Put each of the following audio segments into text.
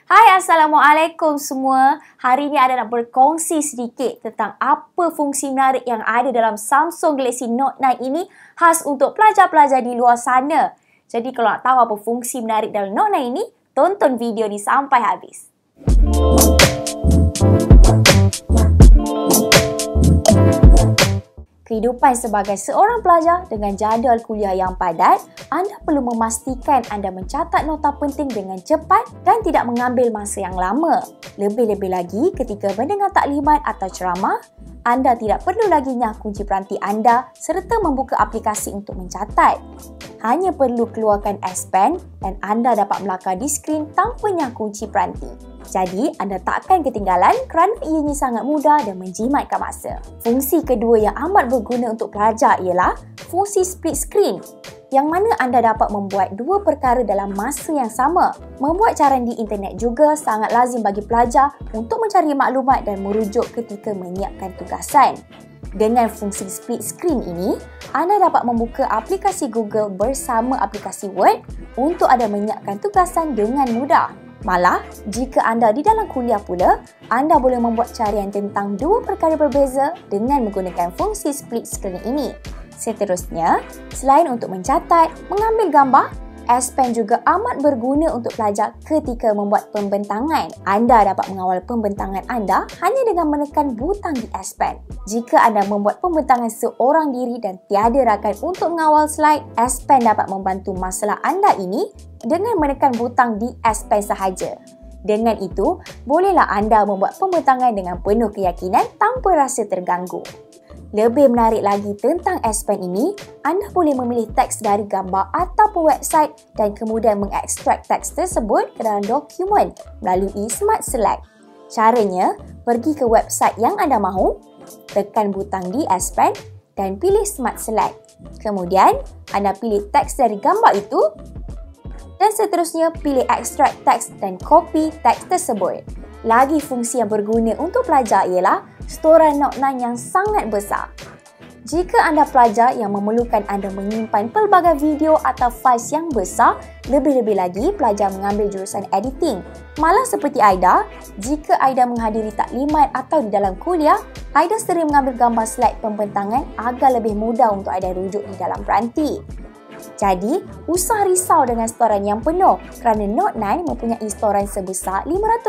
Hai, Assalamualaikum semua. Hari ini ada nak berkongsi sedikit tentang apa fungsi menarik yang ada dalam Samsung Galaxy Note 9 ini khas untuk pelajar-pelajar di luar sana. Jadi kalau nak tahu apa fungsi menarik dalam Note 9 ini, tonton video ni sampai habis. Kehidupan sebagai seorang pelajar dengan jadual kuliah yang padat, anda perlu memastikan anda mencatat nota penting dengan cepat dan tidak mengambil masa yang lama. Lebih-lebih lagi ketika mendengar taklimat atau ceramah, anda tidak perlu lagi nyah kunci peranti anda serta membuka aplikasi untuk mencatat. Hanya perlu keluarkan S Pen dan anda dapat melakar di skrin tanpa nyah kunci peranti. Jadi, anda tak akan ketinggalan kerana ianya sangat mudah dan menjimatkan masa. Fungsi kedua yang amat berguna untuk pelajar ialah fungsi split screen, yang mana anda dapat membuat dua perkara dalam masa yang sama. Membuat caran di internet juga sangat lazim bagi pelajar untuk mencari maklumat dan merujuk ketika menyiapkan tugasan. Dengan fungsi split screen ini, anda dapat membuka aplikasi Google bersama aplikasi Word untuk anda menyiapkan tugasan dengan mudah. Malah, jika anda di dalam kuliah pula, anda boleh membuat carian tentang dua perkara berbeza dengan menggunakan fungsi split screen ini. Seterusnya, selain untuk mencatat, mengambil gambar, S Pen juga amat berguna untuk pelajar ketika membuat pembentangan. Anda dapat mengawal pembentangan anda hanya dengan menekan butang di S Pen. Jika anda membuat pembentangan seorang diri dan tiada rakan untuk mengawal slide, S Pen dapat membantu masalah anda ini dengan menekan butang di S Pen sahaja. Dengan itu, bolehlah anda membuat pembentangan dengan penuh keyakinan tanpa rasa terganggu. Lebih menarik lagi tentang S Pen ini, anda boleh memilih teks dari gambar ataupun website dan kemudian mengekstrak teks tersebut ke dalam dokumen melalui Smart Select. Caranya, pergi ke website yang anda mahu, tekan butang di S Pen dan pilih Smart Select. Kemudian, anda pilih teks dari gambar itu dan seterusnya pilih ekstrak teks dan copy teks tersebut. Lagi fungsi yang berguna untuk pelajar ialah storan Note 9 yang sangat besar. Jika anda pelajar yang memerlukan anda menyimpan pelbagai video atau files yang besar, lebih-lebih lagi pelajar mengambil jurusan editing. Malah seperti Aida, jika Aida menghadiri taklimat atau di dalam kuliah, Aida sering mengambil gambar slide pembentangan agar lebih mudah untuk Aida rujuk di dalam peranti. Jadi, usah risau dengan storan yang penuh kerana Note 9 mempunyai storan sebesar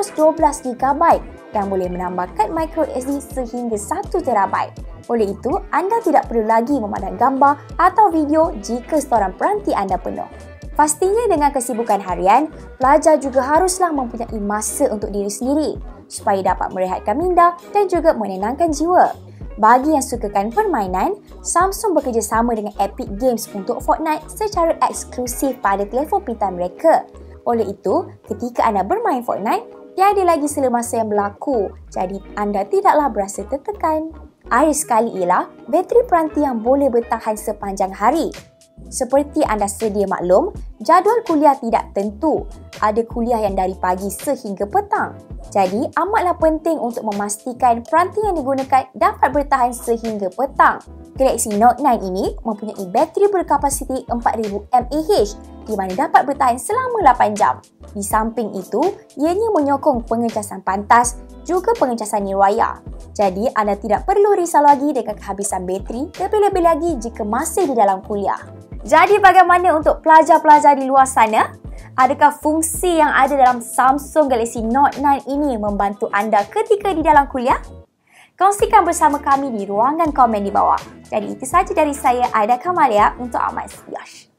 512GB dan boleh menambah kad microSD sehingga 1TB. Oleh itu, anda tidak perlu lagi memandang gambar atau video jika storan peranti anda penuh. Pastinya dengan kesibukan harian, pelajar juga haruslah mempunyai masa untuk diri sendiri supaya dapat merehatkan minda dan juga menenangkan jiwa. Bagi yang sukakan permainan, Samsung bekerjasama dengan Epic Games untuk Fortnite secara eksklusif pada telefon pintar mereka. Oleh itu, ketika anda bermain Fortnite, tiada lagi sela masa yang berlaku, jadi anda tidaklah berasa tertekan. Akhir sekali ialah bateri peranti yang boleh bertahan sepanjang hari. Seperti anda sedia maklum, jadual kuliah tidak tentu. Ada kuliah yang dari pagi sehingga petang. Jadi, amatlah penting untuk memastikan peranti yang digunakan dapat bertahan sehingga petang. Galaxy Note 9 ini mempunyai bateri berkapasiti 4000 mAh di mana dapat bertahan selama 8 jam. Di samping itu, ianya menyokong pengecasan pantas juga pengecasan nirwaya. Jadi, anda tidak perlu risau lagi dengan kehabisan bateri, lebih-lebih lagi jika masih di dalam kuliah. Jadi, bagaimana untuk pelajar-pelajar di luar sana? Adakah fungsi yang ada dalam Samsung Galaxy Note 9 ini membantu anda ketika di dalam kuliah? Kongsikan bersama kami di ruangan komen di bawah. Jadi itu sahaja dari saya, Aida Kamalia untuk Amat Yash.